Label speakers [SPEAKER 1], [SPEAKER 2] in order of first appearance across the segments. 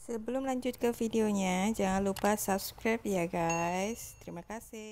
[SPEAKER 1] Sebelum lanjut ke videonya, jangan lupa subscribe ya guys. Terima kasih.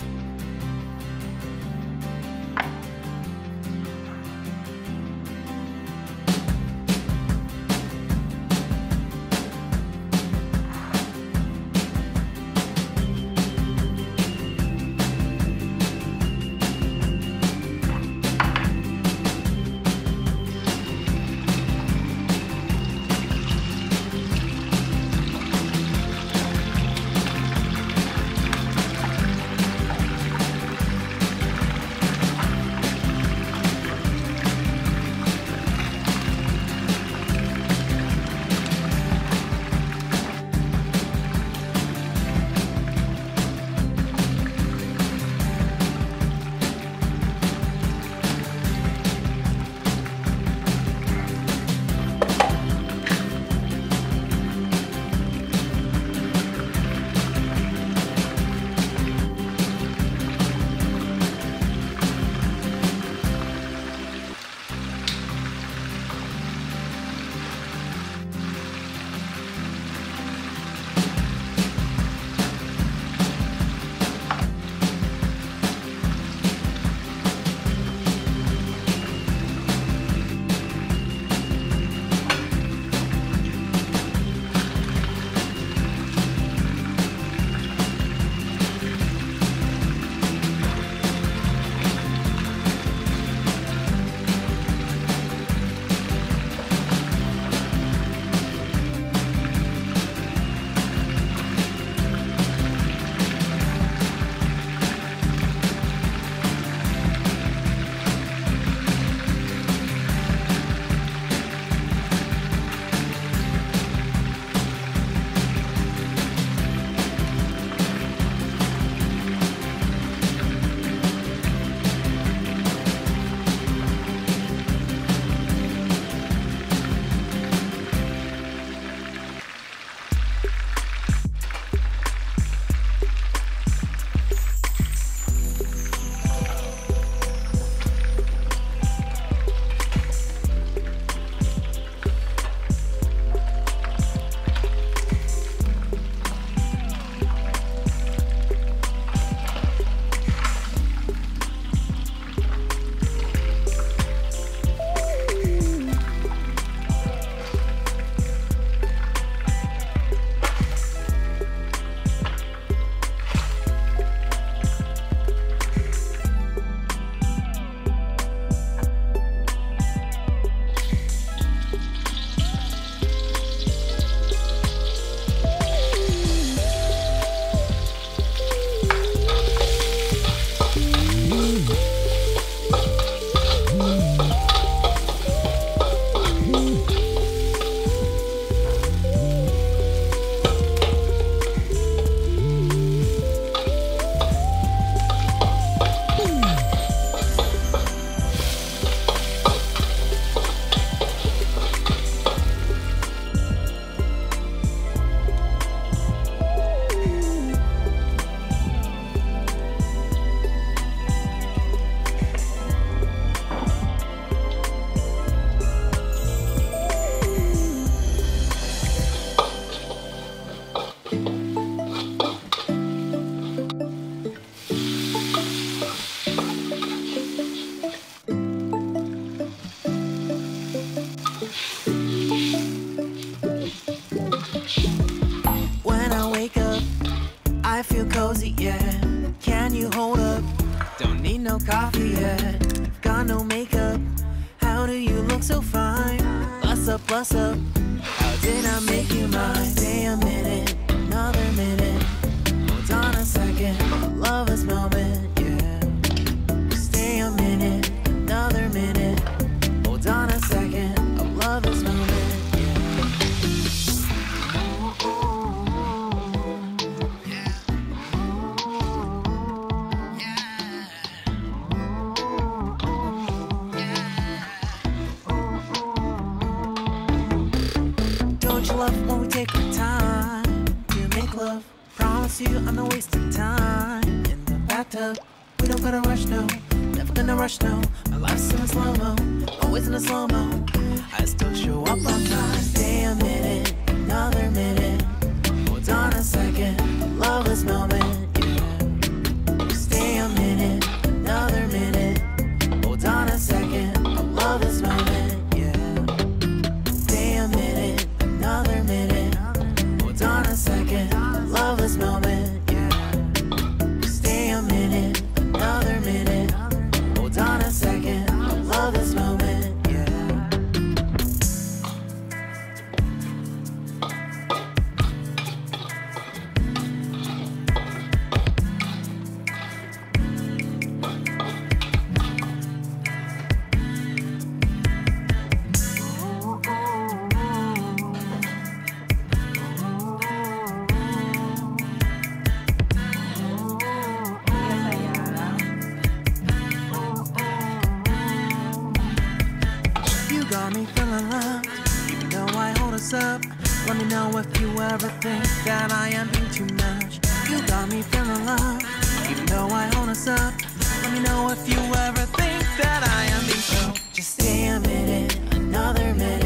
[SPEAKER 2] cozy yet. Can you hold up? Don't need no coffee yet. Got no makeup. How do you look so fine? Plus up, plus up. How did I make you mine? Stay a minute, another minute. Hold on a second, love this moment, yeah. Stay a minute, another minute. Hold on a second, I love this moment. Love when we take our time to make love. Promise you I'm not wasting time in the bathtub. We don't gotta rush, no. Never gonna rush, no. My life's in a slow-mo, always in a slow-mo. I still show up on time. Stay a minute, another minute. honest up. Let me know if you ever think that I am being too much. You got me feeling love, even though I honest up. Let me know if you ever think that I am being so. Just stay a minute, another minute.